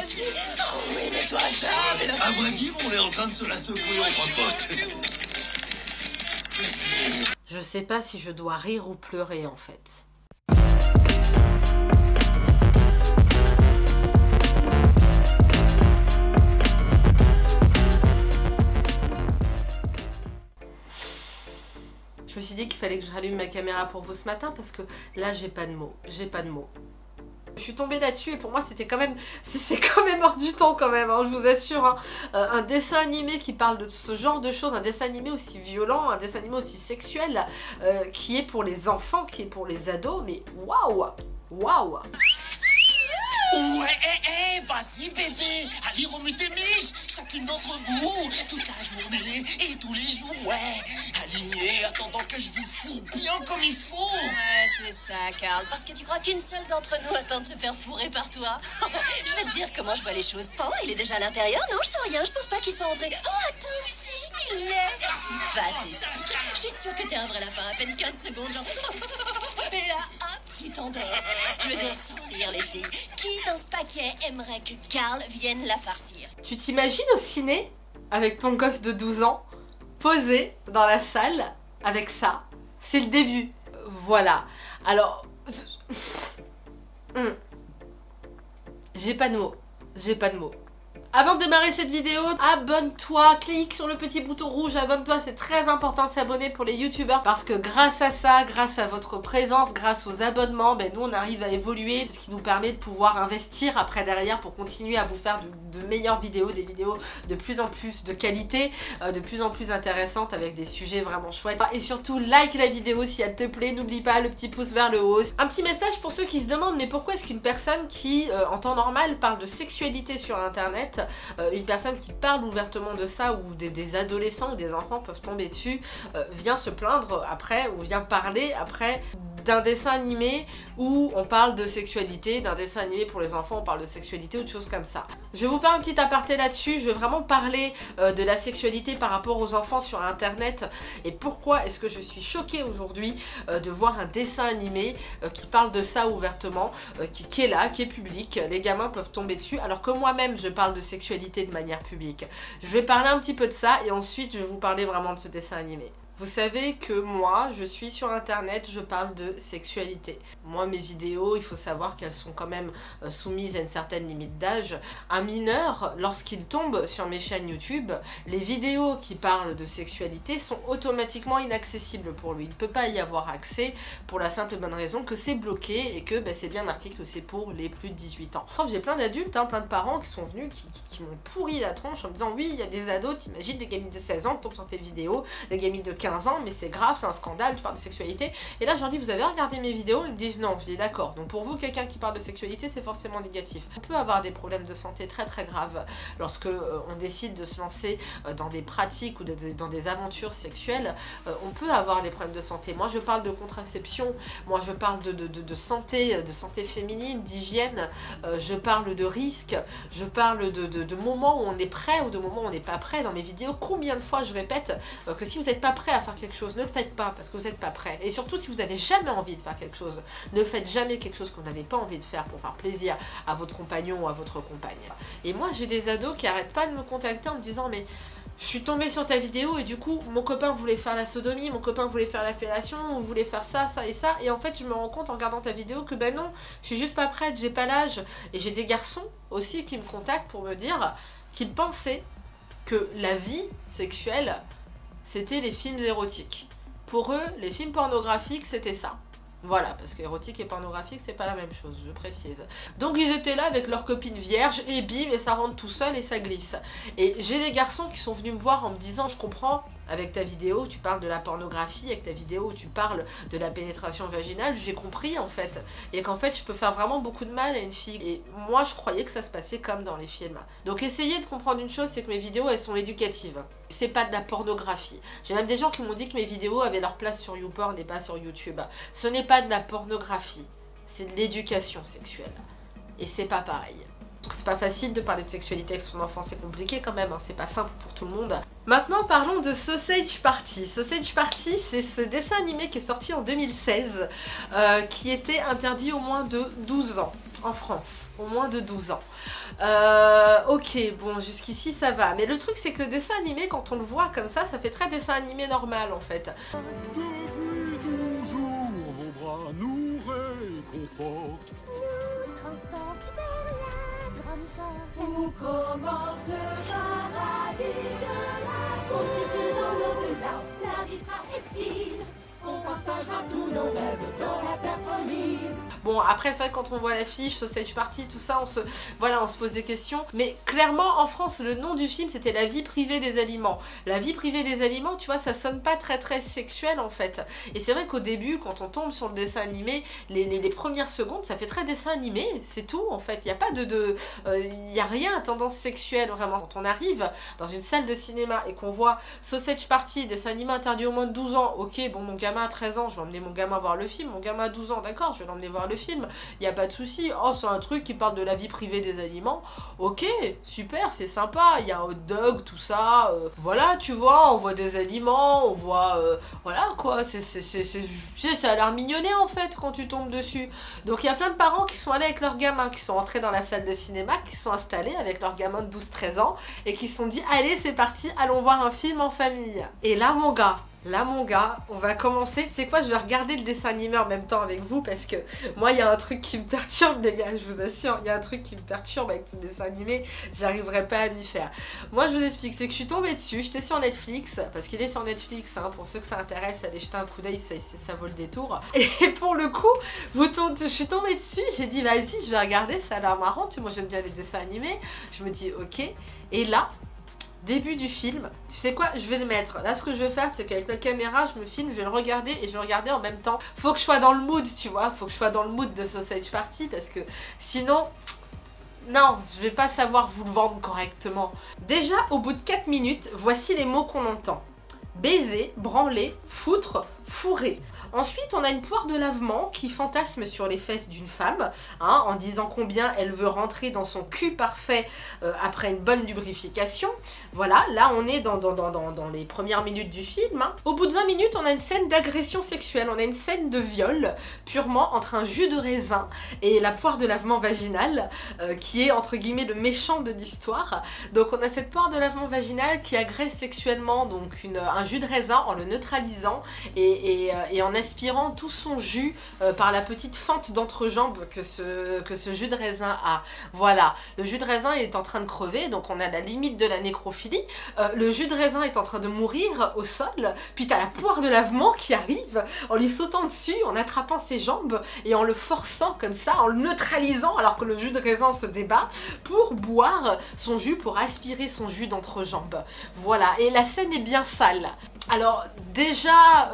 assis. Oh oui, mets-toi à table. À vrai dire, on est en train de se la secouer entre potes. Je sais pas si je dois rire ou pleurer en fait. Je me suis dit qu'il fallait que je rallume ma caméra pour vous ce matin parce que là j'ai pas de mots, Je suis tombée là-dessus et pour moi c'était quand même, c'est quand même hors du temps quand même, hein, je vous assure. Hein. Un dessin animé qui parle de ce genre de choses, un dessin animé aussi violent, un dessin animé aussi sexuel, qui est pour les enfants, qui est pour les ados, mais waouh, waouh. Ouais, vas-y bébé, allez remue tes miches, chacune d'entre vous, toute la journée et tous les jours, ouais. Alignez, attendant que je vous fourre bien comme il faut. Ouais, c'est ça, Karl, parce que tu crois qu'une seule d'entre nous attend de se faire fourrer par toi. Je vais te dire comment je vois les choses. Oh, il est déjà à l'intérieur? Non, je sais rien, je pense pas qu'il soit entré. Oh, attends, si, il est. C'est pathétique. Je suis sûre que t'es un vrai lapin, à peine 15 secondes, genre... Et là, hop, tu t'endors. Je veux dire, sans rire, les filles, qui dans ce paquet aimerait que Karl vienne la farcir? Tu t'imagines au ciné, avec ton gosse de 12 ans, posé dans la salle, avec ça? C'est le début. Voilà. Alors... J'ai pas de mots. J'ai pas de mots. Avant de démarrer cette vidéo, abonne-toi, clique sur le petit bouton rouge, abonne-toi, c'est très important de s'abonner pour les youtubeurs parce que grâce à ça, grâce à votre présence, grâce aux abonnements, ben nous on arrive à évoluer, ce qui nous permet de pouvoir investir après derrière pour continuer à vous faire de meilleures vidéos, des vidéos de plus en plus de qualité, de plus en plus intéressantes avec des sujets vraiment chouettes. Et surtout, like la vidéo si elle te plaît, n'oublie pas le petit pouce vers le haut. Un petit message pour ceux qui se demandent mais pourquoi est-ce qu'une personne qui en temps normal parle de sexualité sur internet, une personne qui parle ouvertement de ça ou des adolescents ou des enfants peuvent tomber dessus, vient se plaindre après ou vient parler après d'un dessin animé où on parle de sexualité, d'un dessin animé pour les enfants on parle de sexualité ou de choses comme ça. Je vais vous faire un petit aparté là-dessus, je vais vraiment parler de la sexualité par rapport aux enfants sur internet et pourquoi est-ce que je suis choquée aujourd'hui de voir un dessin animé qui parle de ça ouvertement, qui est là, qui est public, les gamins peuvent tomber dessus alors que moi-même je parle de sexualité de manière publique. Je vais parler un petit peu de ça et ensuite je vais vous parler vraiment de ce dessin animé. Vous savez que moi, je suis sur internet, je parle de sexualité. Moi, mes vidéos, il faut savoir qu'elles sont quand même soumises à une certaine limite d'âge. Un mineur, lorsqu'il tombe sur mes chaînes YouTube, les vidéos qui parlent de sexualité sont automatiquement inaccessibles pour lui. Il ne peut pas y avoir accès pour la simple et bonne raison que c'est bloqué et que c'est bien marqué que c'est pour les plus de 18 ans. J'ai plein d'adultes, plein de parents qui sont venus, qui m'ont pourri la tronche en me disant oui, il y a des ados, t'imagines des gamines de 16 ans qui tombent sur tes vidéos, des gamines de 15 ans, mais c'est grave, c'est un scandale, tu parles de sexualité. Et là, je leur dis, vous avez regardé mes vidéos? Ils me disent non. Je dis d'accord. Donc pour vous, quelqu'un qui parle de sexualité, c'est forcément négatif. On peut avoir des problèmes de santé très très graves lorsque on décide de se lancer dans des pratiques ou dans des aventures sexuelles. On peut avoir des problèmes de santé. Moi, je parle de contraception. Moi, je parle de santé féminine, d'hygiène. Je parle de risques. Je parle de moments où on est prêt ou de moments où on n'est pas prêt. Dans mes vidéos, combien de fois je répète que si vous n'êtes pas prêt à faire quelque chose, ne le faites pas parce que vous n'êtes pas prêt. Et surtout, si vous n'avez jamais envie de faire quelque chose, ne faites jamais quelque chose que vous n'avez pas envie de faire pour faire plaisir à votre compagnon ou à votre compagne. Et moi, j'ai des ados qui arrêtent pas de me contacter en me disant mais je suis tombée sur ta vidéo et du coup, mon copain voulait faire la sodomie, mon copain voulait faire la fellation, on voulait faire ça, ça et ça. Et en fait, je me rends compte en regardant ta vidéo que ben non, je suis juste pas prête, j'ai pas l'âge. Et j'ai des garçons aussi qui me contactent pour me dire qu'ils pensaient que la vie sexuelle, c'était les films érotiques. Pour eux, les films pornographiques, c'était ça. Voilà, parce qu'érotique et pornographique, c'est pas la même chose, je précise. Donc ils étaient là avec leurs copines vierges, et bim, et ça rentre tout seul et ça glisse. Et j'ai des garçons qui sont venus me voir en me disant, je comprends, avec ta vidéo, tu parles de la pornographie, avec ta vidéo, tu parles de la pénétration vaginale, j'ai compris en fait. Et qu'en fait, je peux faire vraiment beaucoup de mal à une fille. Et moi, je croyais que ça se passait comme dans les films. Donc essayez de comprendre une chose, c'est que mes vidéos, elles sont éducatives. C'est pas de la pornographie. J'ai même des gens qui m'ont dit que mes vidéos avaient leur place sur YouPorn et pas sur YouTube. Ce n'est pas de la pornographie, c'est de l'éducation sexuelle. Et c'est pas pareil. C'est pas facile de parler de sexualité avec son enfant, c'est compliqué quand même, hein, c'est pas simple pour tout le monde. Maintenant parlons de Sausage Party. Sausage Party, c'est ce dessin animé qui est sorti en 2016, qui était interdit au moins de 12 ans. en France, au moins de 12 ans. Ok, bon, jusqu'ici ça va. Mais le truc, c'est que le dessin animé, quand on le voit comme ça fait très dessin animé normal en fait. Depuis toujours, vos bras nous réconfortent. Nous transportent vers la grande porte où commence le paradis de la. On circule dans l'au-delà, la vie sera exquise. On partagera tous nos rêves dans la terre promise. Bon, après, c'est vrai que quand on voit l'affiche, Sausage Party, tout ça, on se pose des questions. Mais clairement, en France, le nom du film, c'était La vie privée des aliments. La vie privée des aliments, tu vois, ça sonne pas très très sexuel, en fait. Et c'est vrai qu'au début, quand on tombe sur le dessin animé, les premières secondes, ça fait très dessin animé, c'est tout, en fait. Il n'y a pas y a rien à tendance sexuelle, vraiment. Quand on arrive dans une salle de cinéma et qu'on voit Sausage Party, dessin animé interdit au moins de 12 ans, ok, bon, mon gamin à 13 ans, je vais emmener mon gamin voir le film. Mon gamin à 12 ans, d'accord, je vais l'emmener voir le film. Il n'y a pas de souci. Oh, c'est un truc qui parle de la vie privée des aliments. Ok, super, c'est sympa. Il y a un hot dog, tout ça. Voilà, tu vois, on voit des aliments, on voit... voilà, quoi. Ça a l'air mignonné, en fait, quand tu tombes dessus. Donc, il y a plein de parents qui sont allés avec leurs gamins, qui sont entrés dans la salle de cinéma, qui sont installés avec leurs gamins de 12-13 ans, et qui se sont dit, allez, c'est parti, allons voir un film en famille. Et là, mon gars, on va commencer. Tu sais quoi, je vais regarder le dessin animé en même temps avec vous parce que moi, il y a un truc qui me perturbe, les gars, je vous assure. Il y a un truc qui me perturbe avec ce dessin animé. J'arriverai pas à m'y faire. Moi, je vous explique, c'est que je suis tombée dessus. J'étais sur Netflix, parce qu'il est sur Netflix, hein, pour ceux que ça intéresse, allez jeter un coup d'œil, ça vaut le détour. Et pour le coup, je suis tombée dessus, j'ai dit, vas-y, je vais regarder, ça a l'air marrant. Tu sais, moi, j'aime bien les dessins animés. Je me dis, ok. Et là, début du film, tu sais quoi, je vais le mettre. Là, ce que je vais faire, c'est qu'avec la caméra, je me filme, je vais le regarder et je vais le regarder en même temps. Faut que je sois dans le mood, tu vois, faut que je sois dans le mood de Sausage Party parce que sinon, non, je vais pas savoir vous le vendre correctement. Déjà, au bout de 4 minutes, voici les mots qu'on entend. Baiser, branler, foutre, fourrer. Ensuite, on a une poire de lavement qui fantasme sur les fesses d'une femme, hein, en disant combien elle veut rentrer dans son cul parfait après une bonne lubrification. Voilà, là on est dans les premières minutes du film. Hein. Au bout de 20 minutes, on a une scène d'agression sexuelle, on a une scène de viol, purement entre un jus de raisin et la poire de lavement vaginale, qui est entre guillemets le méchant de l'histoire. Donc on a cette poire de lavement vaginale qui agresse sexuellement donc un jus de raisin en le neutralisant et en aspirant tout son jus par la petite fente d'entrejambe que ce jus de raisin a. Voilà, le jus de raisin est en train de crever, donc on a la limite de la nécrophilie. Le jus de raisin est en train de mourir au sol, puis t'as la poire de lavement qui arrive en lui sautant dessus, en attrapant ses jambes et en le forçant comme ça, en le neutralisant alors que le jus de raisin se débat pour boire son jus, pour aspirer son jus d'entrejambe. Voilà, et la scène est bien sale. Alors déjà,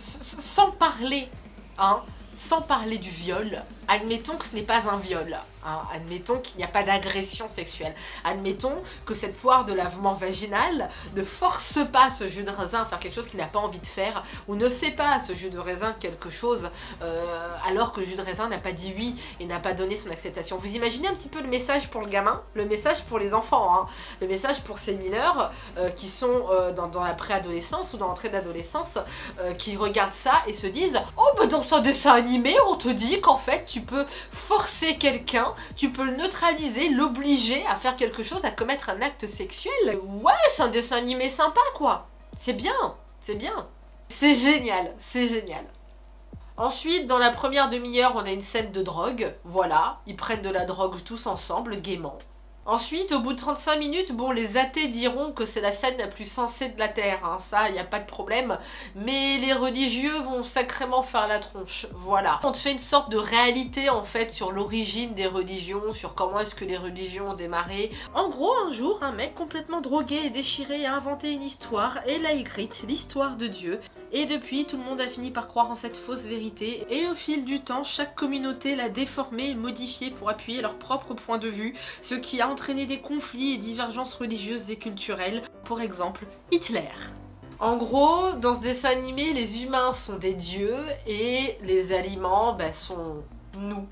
sans parler, hein, sans parler du viol, admettons que ce n'est pas un viol, hein, admettons qu'il n'y a pas d'agression sexuelle, admettons que cette poire de lavement vaginal ne force pas ce jus de raisin à faire quelque chose qu'il n'a pas envie de faire, ou ne fait pas à ce jus de raisin quelque chose alors que le jus de raisin n'a pas dit oui et n'a pas donné son acceptation. Vous imaginez un petit peu le message pour le gamin, le message pour les enfants, hein, le message pour ces mineurs qui sont dans la préadolescence ou dans l'entrée d'adolescence, qui regardent ça et se disent « Oh, bah dans un dessin animé, on te dit qu'en fait, tu peux forcer quelqu'un, tu peux le neutraliser, l'obliger à faire quelque chose, à commettre un acte sexuel. Ouais, c'est un dessin animé sympa, quoi. C'est bien, c'est bien. C'est génial, c'est génial. » Ensuite, dans la première demi-heure, on a une scène de drogue. Voilà, ils prennent de la drogue tous ensemble, gaiement. Ensuite, au bout de 35 minutes, bon, les athées diront que c'est la scène la plus sensée de la Terre, hein, ça, il n'y a pas de problème, mais les religieux vont sacrément faire la tronche, voilà. On te fait une sorte de réalité, en fait, sur l'origine des religions, sur comment est-ce que les religions ont démarré. En gros, un jour, un mec complètement drogué et déchiré a inventé une histoire, et l'a écrite, l'histoire de Dieu. Et depuis, tout le monde a fini par croire en cette fausse vérité, et au fil du temps, chaque communauté l'a déformée et modifiée pour appuyer leur propre point de vue, ce qui a entraîné des conflits et divergences religieuses et culturelles, pour exemple Hitler. En gros, dans ce dessin animé, les humains sont des dieux et les aliments sont nous.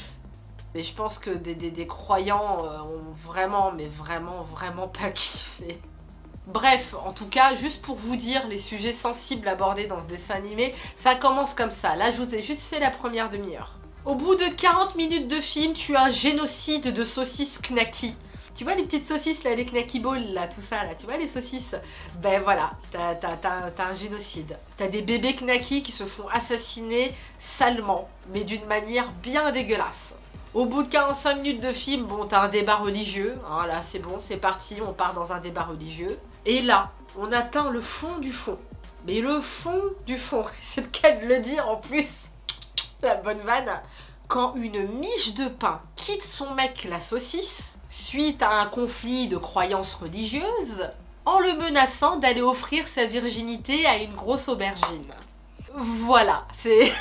Et je pense que des croyants ont vraiment, mais vraiment pas kiffé. Bref, en tout cas, juste pour vous dire les sujets sensibles abordés dans ce dessin animé, ça commence comme ça. Là, je vous ai juste fait la première demi-heure. Au bout de 40 minutes de film, tu as un génocide de saucisses knacky. Tu vois les petites saucisses là, les knacky balls là, tout ça là, tu vois les saucisses? Ben voilà, t'as un génocide. T'as des bébés knacky qui se font assassiner salement, mais d'une manière bien dégueulasse. Au bout de 45 minutes de film, bon, t'as un débat religieux, hein, là c'est bon, c'est parti, on part dans un débat religieux. Et là, on atteint le fond du fond. Mais le fond du fond, c'est le cas de le dire en plus, la bonne vanne. Quand une miche de pain quitte son mec la saucisse, suite à un conflit de croyances religieuses, en le menaçant d'aller offrir sa virginité à une grosse aubergine. Voilà, c'est...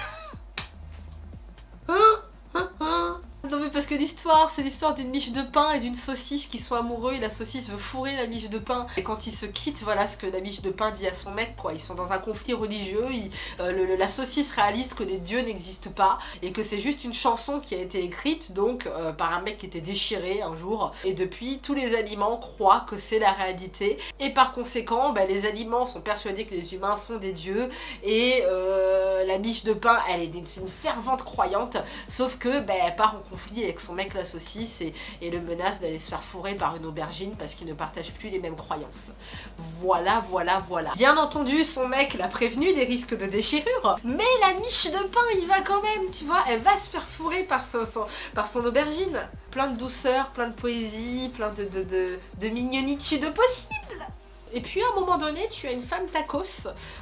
Non mais parce que l'histoire, c'est l'histoire d'une miche de pain et d'une saucisse qui sont amoureux et la saucisse veut fourrer la miche de pain. Et quand ils se quittent, voilà ce que la miche de pain dit à son mec, quoi. Ils sont dans un conflit religieux, la saucisse réalise que les dieux n'existent pas et que c'est juste une chanson qui a été écrite donc par un mec qui était déchiré un jour. Et depuis, tous les aliments croient que c'est la réalité. Et par conséquent, bah, les aliments sont persuadés que les humains sont des dieux et la miche de pain, c'est une fervente croyante, sauf que bah, elle part en conflit avec son mec la saucisse et le menace d'aller se faire fourrer par une aubergine parce qu'ils ne partagent plus les mêmes croyances. Voilà. Bien entendu, son mec l'a prévenu des risques de déchirure, mais la miche de pain, il va quand même, tu vois, elle va se faire fourrer par son aubergine. Plein de douceur, plein de poésie, plein de mignonitude possible. Et puis à un moment donné, tu as une femme tacos,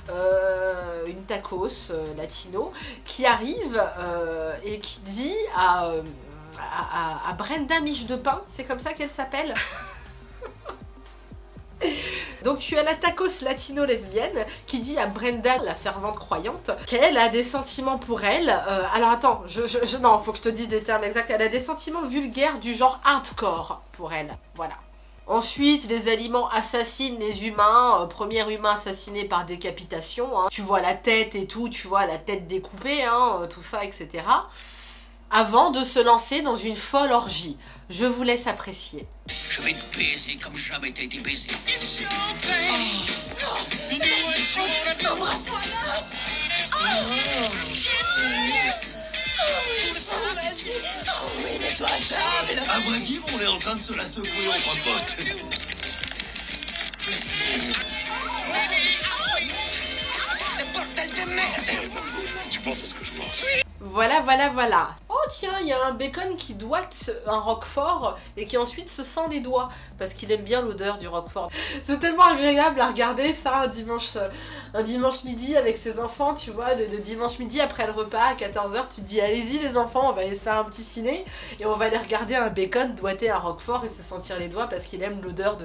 latino, qui arrive et qui dit à Brenda Miche de Pain, c'est comme ça qu'elle s'appelle. Donc tu as la tacos latino lesbienne qui dit à Brenda, la fervente croyante, qu'elle a des sentiments pour elle. Alors attends, non, faut que je te dise des termes exacts. Elle a des sentiments vulgaires du genre hardcore pour elle, voilà. Ensuite, les aliments assassinent les humains. Premier humain assassiné par décapitation. Hein. Tu vois la tête et tout, tu vois la tête découpée, hein, tout ça, etc. Avant de se lancer dans une folle orgie. Je vous laisse apprécier. Je vais te baiser comme jamais t'as été baisé. Embrasse-moi là. Vas-y. Oh oui, mets-toi à table. À vrai dire, on est en train de se la secouer entre potes. Bordel de merde! Tu penses à ce que je pense? Voilà. Oh tiens, il y a un bacon qui doite un roquefort et qui ensuite se sent les doigts parce qu'il aime bien l'odeur du roquefort. C'est tellement agréable à regarder ça un dimanche midi avec ses enfants, tu vois, le dimanche midi après le repas à 14h, tu te dis allez-y les enfants, on va aller se faire un petit ciné et on va aller regarder un bacon doigter un roquefort et se sentir les doigts parce qu'il aime l'odeur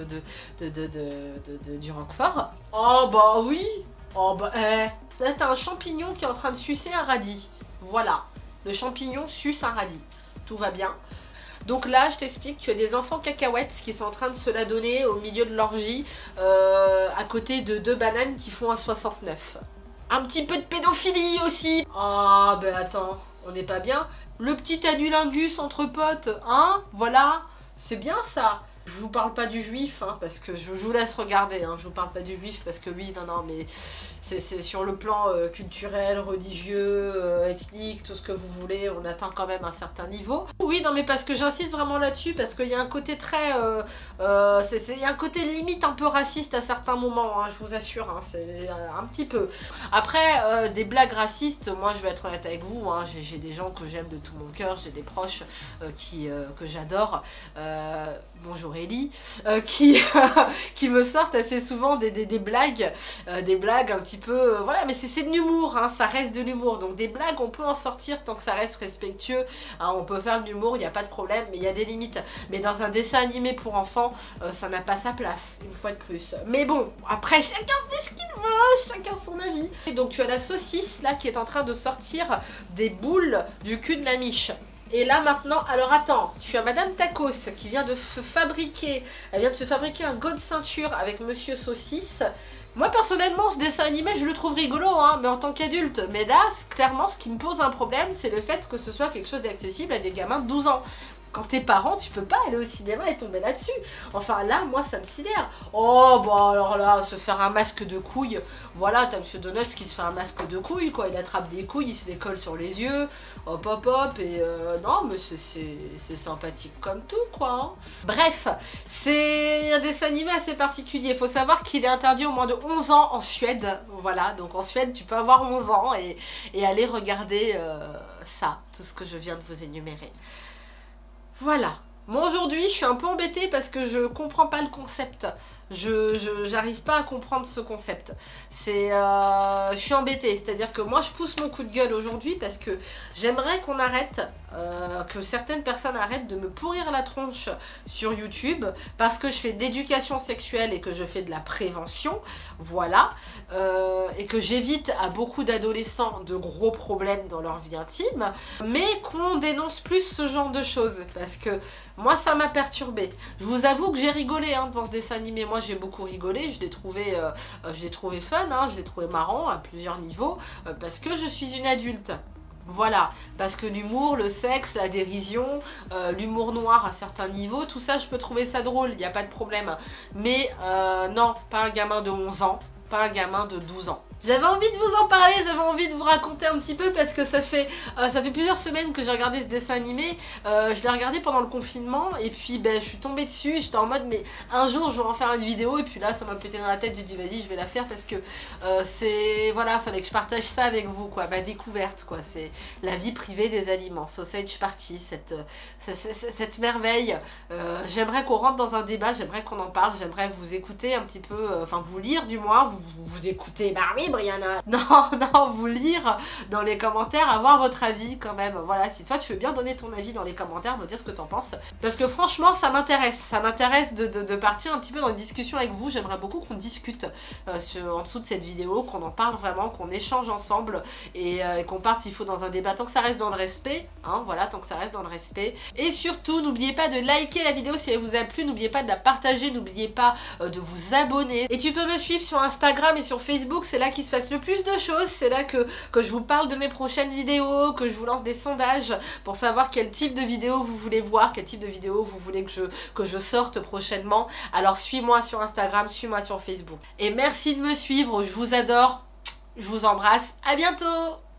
du roquefort. Oh bah oui. Oh bah là t'as un champignon qui est en train de sucer un radis. Voilà, le champignon suce un radis. Tout va bien. Donc là, je t'explique, tu as des enfants cacahuètes qui sont en train de se la donner au milieu de l'orgie, à côté de 2 bananes qui font un 69. Un petit peu de pédophilie aussi. Ah ben attends, on n'est pas bien. Le petit anulingus entre potes, hein, voilà, c'est bien ça. Je vous parle pas du juif, hein, parce que je vous laisse regarder, hein, je vous parle pas du juif, parce que oui, non, mais c'est sur le plan culturel, religieux, ethnique, tout ce que vous voulez, on atteint quand même un certain niveau. Oui, non, mais parce que j'insiste vraiment là-dessus, parce qu'il y a un côté très... il y a un côté limite un peu raciste à certains moments, hein, je vous assure, hein, c'est un petit peu. Après, des blagues racistes, moi je vais être honnête avec vous, hein, j'ai des gens que j'aime de tout mon cœur, j'ai des proches que j'adore, bonjour Ellie, qui me sortent assez souvent des blagues un petit peu, voilà, mais c'est de l'humour, hein, ça reste de l'humour, donc des blagues on peut en sortir tant que ça reste respectueux, hein, on peut faire de l'humour, il n'y a pas de problème, mais il y a des limites, mais dans un dessin animé pour enfants, ça n'a pas sa place, une fois de plus, mais bon, après chacun fait ce qu'il veut, chacun son avis. Et donc tu as la saucisse là qui est en train de sortir des boules du cul de la miche. Et là maintenant, alors attends, tu as Madame Tacos qui vient de se fabriquer, un god ceinture avec Monsieur Saucisse. Moi personnellement, ce dessin animé, je le trouve rigolo, hein, mais en tant qu'adulte. Mais là, clairement, ce qui me pose un problème, c'est le fait que ce soit quelque chose d'accessible à des gamins de 12 ans. Quand t'es parent, tu peux pas aller au cinéma et tomber là-dessus. Enfin là, moi ça me sidère. Oh bah alors là, se faire un masque de couilles. Voilà, t'as monsieur Donuts qui se fait un masque de couilles, quoi. Il attrape des couilles, il se les colle sur les yeux. Hop hop hop. Et non, mais c'est sympathique comme tout, quoi. Hein. Bref, c'est un dessin animé assez particulier. Il faut savoir qu'il est interdit au moins de 11 ans en Suède. Voilà, donc en Suède, tu peux avoir 11 ans et aller regarder ça, tout ce que je viens de vous énumérer. Voilà. Moi aujourd'hui, je suis un peu embêtée parce que je comprends pas le concept. J'arrive pas à comprendre ce concept. Je suis embêtée. C'est-à-dire que moi, je pousse mon coup de gueule aujourd'hui parce que j'aimerais qu'on arrête, que certaines personnes arrêtent de me pourrir la tronche sur YouTube parce que je fais de l'éducation sexuelle et que je fais de la prévention. Voilà. Et que j'évite à beaucoup d'adolescents de gros problèmes dans leur vie intime. Mais qu'on dénonce plus ce genre de choses. Parce que moi, ça m'a perturbée. Je vous avoue que j'ai rigolé devant ce dessin animé. Moi, j'ai beaucoup rigolé. Je l'ai trouvé fun, hein, je l'ai trouvé marrant à plusieurs niveaux. Parce que je suis une adulte. Voilà, parce que l'humour, le sexe, la dérision, l'humour noir à certains niveaux, tout ça, je peux trouver ça drôle, il n'y a pas de problème. Mais non, pas un gamin de 11 ans, pas un gamin de 12 ans. J'avais envie de vous en parler, j'avais envie de vous raconter un petit peu parce que ça fait plusieurs semaines que j'ai regardé ce dessin animé. Je l'ai regardé pendant le confinement et puis ben, je suis tombée dessus. J'étais en mode mais un jour je vais en faire une vidéo et puis là ça m'a pété dans la tête. J'ai dit vas-y je vais la faire parce que voilà, fallait que je partage ça avec vous quoi, ma découverte quoi. C'est la vie privée des aliments, Sausage Party, cette merveille. J'aimerais qu'on rentre dans un débat, j'aimerais qu'on en parle, j'aimerais vous écouter un petit peu, enfin vous lire du moins, vous écouter, bah oui Brianna. Non, vous lire dans les commentaires, avoir votre avis quand même. Voilà, si toi tu veux bien donner ton avis dans les commentaires, me dire ce que t'en penses. Parce que franchement, ça m'intéresse de partir un petit peu dans une discussion avec vous. J'aimerais beaucoup qu'on discute en dessous de cette vidéo, qu'on en parle vraiment, qu'on échange ensemble et qu'on parte, il faut, dans un débat, tant que ça reste dans le respect. Hein, voilà, tant que ça reste dans le respect. Et surtout, n'oubliez pas de liker la vidéo si elle vous a plu, n'oubliez pas de la partager, n'oubliez pas de vous abonner. Et tu peux me suivre sur Instagram et sur Facebook, c'est là qu'il se passe le plus de choses, c'est là que je vous parle de mes prochaines vidéos, que je vous lance des sondages pour savoir quel type de vidéo vous voulez voir, quel type de vidéo vous voulez que je sorte prochainement. Alors suis-moi sur Instagram, suis-moi sur Facebook. Et merci de me suivre, je vous adore, je vous embrasse, à bientôt.